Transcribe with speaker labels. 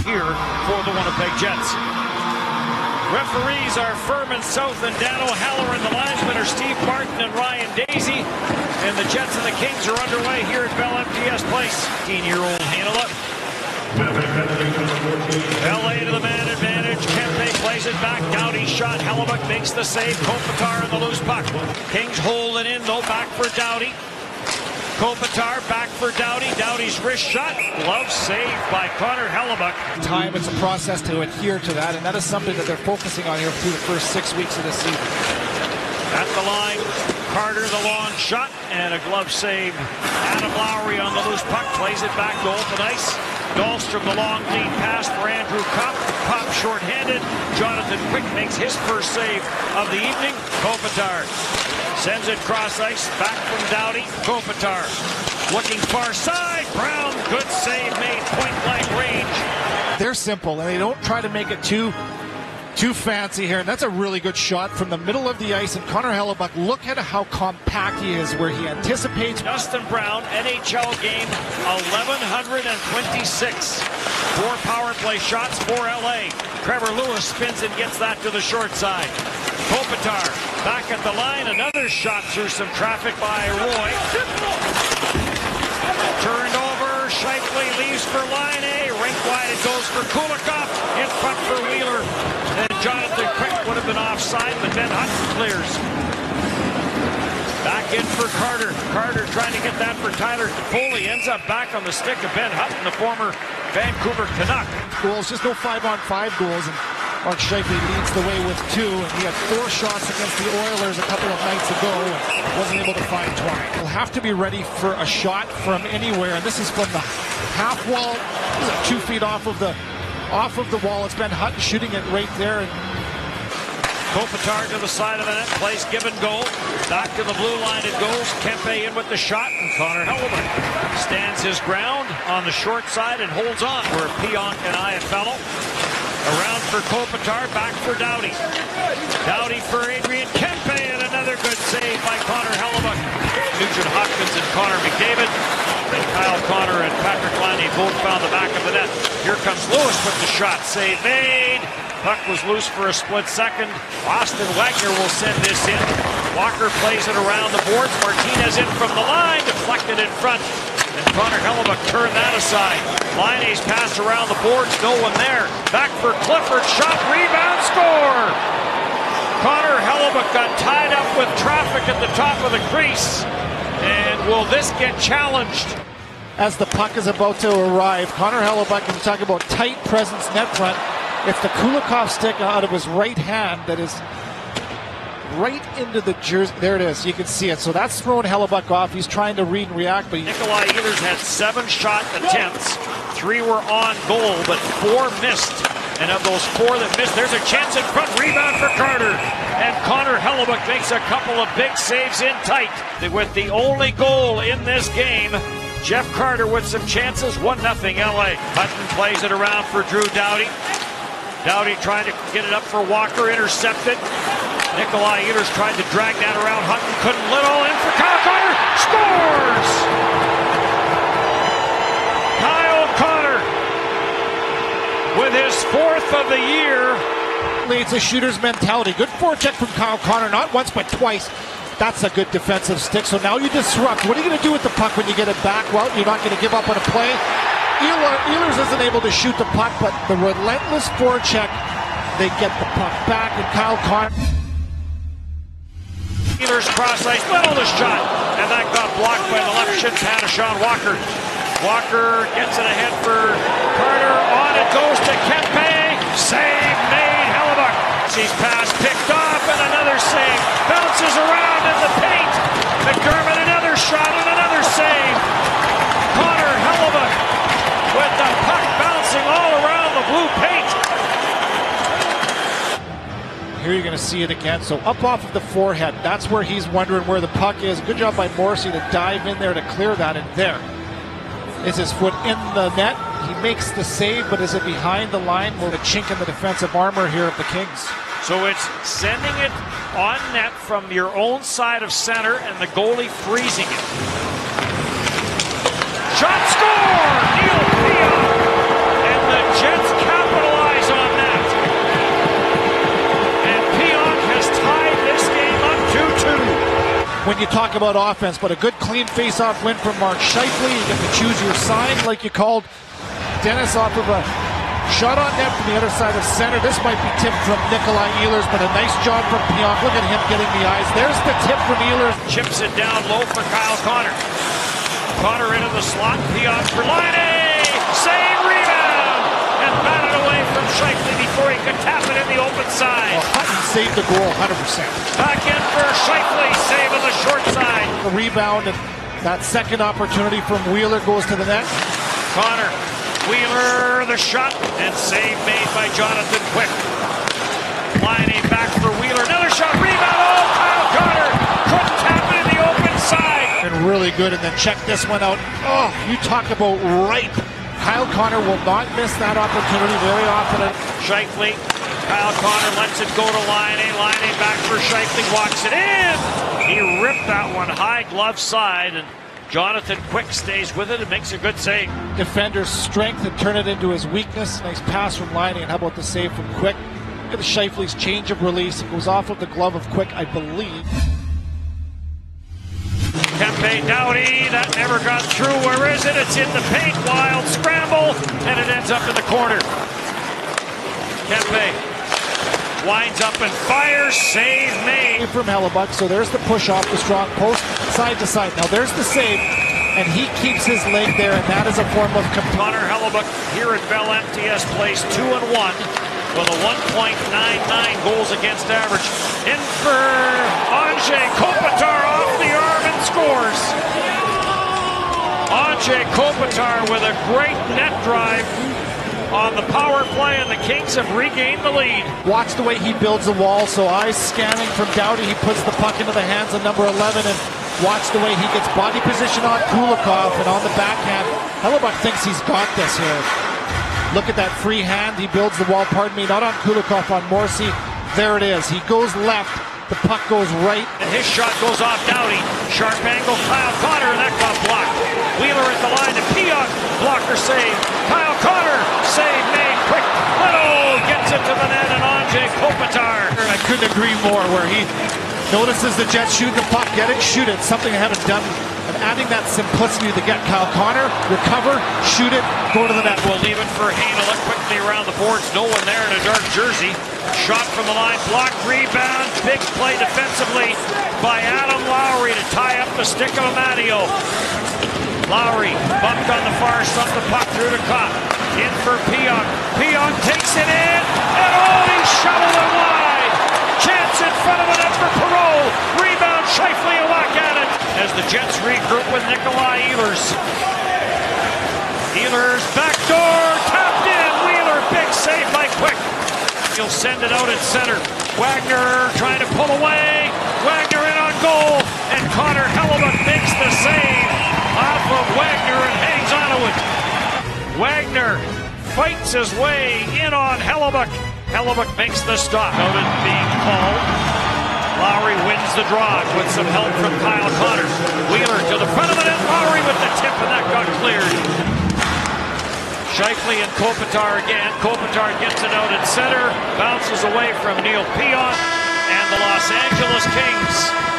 Speaker 1: here for the Winnipeg Jets. Referees are Furman South and Dan O'Halloran. The linesmen are Steve Martin and Ryan Daisy. And the Jets and the Kings are underway here at Bell MTS Place. 18-year-old Heinola. LA to the man advantage. Kempe plays it back. Doughty shot. Hellebuyck makes the save. Kopitar in the loose puck. Kings hold it in though. Back for Doughty. Kopitar back for Doughty. Doughty's wrist shot. Glove saved by Connor Hellebuyck.
Speaker 2: Time, it's a process to adhere to that, and that is something that they're focusing on here through the first 6 weeks of this season.
Speaker 1: At the line, Carter the long shot and a glove save. Adam Lowry on the loose puck plays it back to open ice. Dahlstrom the long lead pass for Andrew Kopp. Kopp short-handed. Jonathan Quick makes his first save of the evening. Kopitar sends it cross ice. Back from Doughty. Kopitar looking far side. Brown, good save made. Point blank range.
Speaker 2: They're simple and they don't try to make it too fancy here, and that's a really good shot from the middle of the ice. And Connor Hellebuyck, look at how compact he is, where he anticipates.
Speaker 1: Dustin Brown, NHL game 1126. 4 power play shots for LA. Trevor Lewis spins and gets that to the short side. Kopitar back at the line, another shot through some traffic by Roy. Turned over, Scheifele leaves for line A. Rink wide it goes for Kulikov. In front for Wheeler. And Jonathan Quick would have been offside, but Ben Hutton clears. Back in for Carter. Carter trying to get that for Tyler Toffoli. Ends up back on the stick of Ben Hutton, the former Vancouver Canuck.
Speaker 2: Goals, just no 5-on-5 goals, and Mark Scheifele leads the way with 2, and he had 4 shots against the Oilers a couple of nights ago and wasn't able to find Twine. He'll have to be ready for a shot from anywhere, and this is from the half wall. 2 feet off of the wall. It's Ben Hutton shooting it right there.
Speaker 1: Kopitar to the side of the net, plays give and go. Back to the blue line it goes. Kempe in with the shot, and Connor Hellebuyck stands his ground on the short side and holds on for Pionk and Iafallo. Around for Kopitar, back for Doughty. Doughty for Adrian Kempe, and another good save by Connor Hellebuyck. Nugent Hopkins and Connor McDavid. And Kyle Connor and Patrick Laine both found the back of the net. Here comes Lewis with the shot. Save made. Puck was loose for a split second. Austin Wagner will send this in. Walker plays it around the boards. Martinez in from the line. Deflected in front. And Connor Hellebuyck turned that aside. Laine's pass around the boards. No one there. Back for Clifford. Shot. Rebound. Score. Connor Hellebuyck got tied up with traffic at the top of the crease. And will this get challenged?
Speaker 2: As the puck is about to arrive, Connor Hellebuyck, and talking about tight presence net front, it's the Kulikov stick out of his right hand that is right into the jersey. There it is. You can see it. So that's throwing Hellebuyck off. He's trying to read and react. But
Speaker 1: Nikolai Ehlers had 7 shot attempts. 3 were on goal, but 4 missed. And of those 4 that missed, there's a chance in front. Rebound for Carter. And Connor Hellebuyck makes a couple of big saves in tight. With the only goal in this game, Jeff Carter with some chances. 1-0 LA. Hutton plays it around for Drew Doughty. Doughty trying to get it up for Walker. Intercepted. Nikolai Ehlers tried to drag that around. Hutton couldn't. Little in for Kyle Connor. Scores! Kyle Connor with his 4th of the year.
Speaker 2: It's a shooter's mentality. Good forecheck from Kyle Connor, not once but twice. That's a good defensive stick. So now you disrupt. What are you going to do with the puck when you get it back? Well, you're not going to give up on a play. Ehlers isn't able to shoot the puck, but the relentless forecheck, they get the puck back, and Kyle Connor.
Speaker 1: Ehlers cross ice, little the shot, and that got blocked by the left shin pad of Sean Walker. Walker gets it ahead for Carter. On it goes to Kempe. Save made. Hellebuyck. He's pass picked off, and another save. Bounces around in the paint. McDermott another shot and another save. Connor Hellebuyck with the puck bouncing all around the blue paint.
Speaker 2: Here you're going to see it again. So up off of the forehead. That's where he's wondering where the puck is. Good job by Morrissey to dive in there to clear that. And there is his foot in the net. He makes the save, but is it behind the line? Well, the chink in the defensive armor here of the Kings.
Speaker 1: So it's sending it on net from your own side of center and the goalie freezing it. Shot score! Neil Pionk! And the Jets
Speaker 2: when you talk about offense, but a good clean face-off win from Mark Scheifele. You get to choose your sign, like you called Dennis, off of a shot on net from the other side of center. This might be tipped from Nikolai Ehlers, but a nice job from Pionk. Look at him getting the eyes. There's the tip from Ehlers.
Speaker 1: Chips it down low for Kyle Connor. Connor into the slot. Pionk for Laine. Save, rebound, and batted away from Scheifele before he could tap it in the open side.
Speaker 2: Well, Hutton saved the goal 100%.
Speaker 1: Back in for Scheifele. Save on the short side.
Speaker 2: The rebound, and that second opportunity from Wheeler goes to the net.
Speaker 1: Connor. Wheeler, the shot, and save made by Jonathan Quick. Laine back for Wheeler. Another shot. Rebound. Oh, Kyle Connor couldn't tap it in the open side.
Speaker 2: And really good, and then check this one out. Oh, you talk about ripe. Kyle Connor will not miss that opportunity very often.
Speaker 1: Scheifele, Kyle Connor lets it go to Laine. Laine back for Scheifele, walks it in. He ripped that one high glove side, and Jonathan Quick stays with it and makes a good save.
Speaker 2: Defender's strength and turn it into his weakness. Nice pass from Laine, and how about the save from Quick? Look at the Scheifele's change of release. It goes off of the glove of Quick, I believe.
Speaker 1: Kempe Doughty, that never got through. Where is it? It's in the paint. Wild scramble, and it ends up in the corner. Kempe winds up and fires. Save made
Speaker 2: from Hellebuyck. So there's the push off the strong post, side to side. Now there's the save, and he keeps his leg there, and that is a form of
Speaker 1: Connor Hellebuyck here at Bell MTS plays 2-1 with a 1.99 goals against average. In for Anze Kopitar off the arm and scores. Anze Kopitar with a great net drive on the power play, and the Kings have regained the lead.
Speaker 2: Watch the way he builds the wall. So eyes scanning from Doughty. He puts the puck into the hands of number 11, and watch the way he gets body position on Kulikov, and on the backhand. Hellebuyck thinks he's got this here. Look at that free hand. He builds the wall, pardon me, not on Kulikov, on Morrissey. There it is. He goes left. The puck goes right.
Speaker 1: And his shot goes off Doughty. Sharp angle, Kyle Connor, and that got blocked. Wheeler at the line to Pionk. Blocker save. Kyle Connor, save made. Quick. Little gets it to the net, and Anze Kopitar.
Speaker 2: I couldn't agree more, where he notices the Jets shoot the puck, get it, shoot it. Something I haven't done. And adding that simplicity to get Kyle Connor, recover, shoot it, go to the net.
Speaker 1: We'll leave it for Heinola quickly around the boards. No one there in a dark jersey. Shot from the line, blocked, rebound. Big play defensively by Adam Lowry to tie up the stick of Amadio. Lowry bumped on the far side, the puck through to Kopp. In for Pionk. Pionk takes it in, and oh, he shoveled it wide. Chance in front of the net for Perreault. Rebound, Scheifele a whack at it. As the Jets regroup with Nikolai Ehlers. Ehlers backdoor, tapped in. Wheeler, big save by Quick. He'll send it out at center. Wagner trying to pull away. Wagner in on goal, and Connor Hellebuyck makes the save off of Wagner and hangs onto it. Wagner fights his way in on Hellebuyck. Hellebuyck makes the stop. Noted being called. Lowry wins the draw with some help from Kyle Connor. Wheeler to the front of the net. Lowry with the tip, and that got cleared. Scheifele and Kopitar again. Kopitar gets it out at center. Bounces away from Neil Pionk. And the Los Angeles Kings